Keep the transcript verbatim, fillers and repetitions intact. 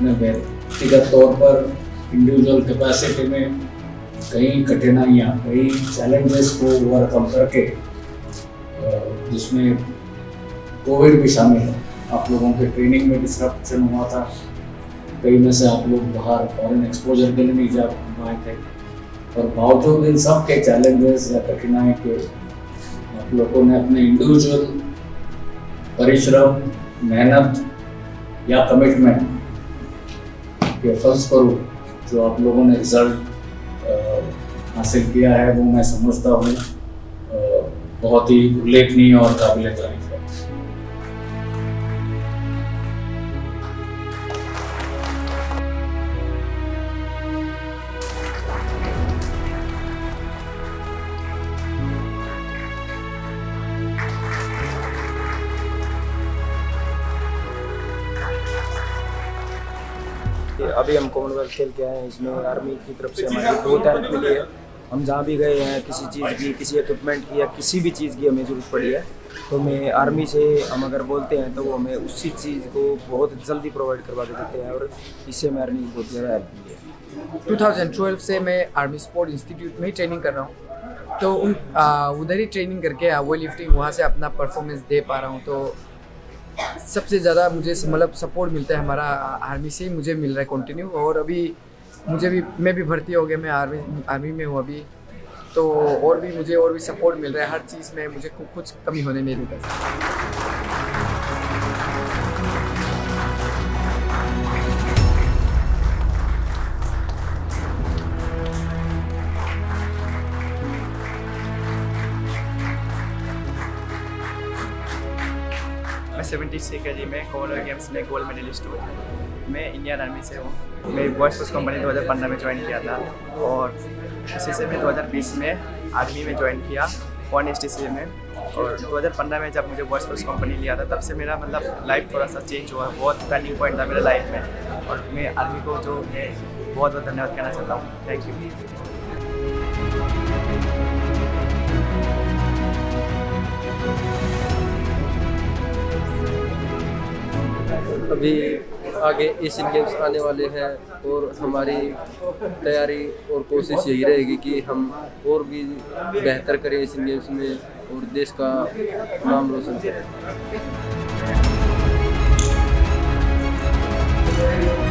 अपने व्यक्तिगत तौर पर इंडिविजुअल कैपेसिटी में कई कठिनाइयाँ, कई चैलेंजेस को ओवरकम करके, जिसमें कोविड भी शामिल है, आप लोगों के ट्रेनिंग में डिस्ट्रप्शन हुआ था, कई में से आप लोग बाहर फॉरेन एक्सपोजर के लिए नहीं जा पाए थे, और बावजूद इन सब के चैलेंजेस या कठिनाई के आप लोगों ने अपने इंडिविजुअल परिश्रम, मेहनत या कमिटमेंट के फलस्वरूप जो आप लोगों ने रिजल्ट हासिल किया है, वो मैं समझता हूँ बहुत ही उल्लेखनीय और काबिल तारीफ है। अभी हम कॉमनवेल्थ खेल के आए हैं, इसमें आर्मी की तरफ से हमारी बहुत हेल्प मिली है। हम जहाँ भी गए हैं, किसी चीज़ की, किसी इक्विपमेंट की या किसी भी चीज़ की हमें ज़रूरत पड़ी है, तो मैं आर्मी से हम अगर बोलते हैं तो वो हमें उसी चीज़ को बहुत जल्दी प्रोवाइड करवा के देते हैं, और इससे हमें आर्मी की बहुत ज़्यादा हेल्प मिली है। दो हज़ार बारह से मैं आर्मी स्पोर्ट इंस्टीट्यूट में ही ट्रेनिंग कर रहा हूँ, तो उन उधर ही ट्रेनिंग करके वेट लिफ्टिंग वहाँ से अपना परफॉर्मेंस दे पा रहा हूँ। तो सबसे ज़्यादा मुझे मतलब सपोर्ट मिलता है हमारा आर्मी से ही मुझे मिल रहा है कंटिन्यू। और अभी मुझे भी मैं भी भर्ती हो गया, मैं आर्मी आर्मी में हूँ अभी, तो और भी मुझे और भी सपोर्ट मिल रहा है हर चीज़ में, मुझे कुछ कमी होने नहीं देता। मैं सेवेंटी सिक्स के जी में कॉमनवेल्थ गेम्स में गोल्ड मेडलिस्ट हूँ। मैं इंडियन आर्मी से हूँ। मैं बॉयज़ फोर्स कंपनी दो हज़ार पंद्रह में ज्वाइन किया था, और उसी से मैं दो हज़ार बीस में आर्मी में ज्वाइन किया वन एस टी सी में। और दो हज़ार पंद्रह में जब मुझे बॉयज़ फोर्स कंपनी लिया था, तब से मेरा मतलब लाइफ थोड़ा सा चेंज हुआ, बहुत टर्निंग पॉइंट था मेरे लाइफ में। और मैं आर्मी को जो मैं बहुत बहुत धन्यवाद कहना चाहता हूँ। Thank you. अभी आगे एशियन गेम्स आने वाले हैं, और हमारी तैयारी और कोशिश यही रहेगी कि हम और भी बेहतर करें एशियन गेम्स में, और देश का नाम रोशन करें।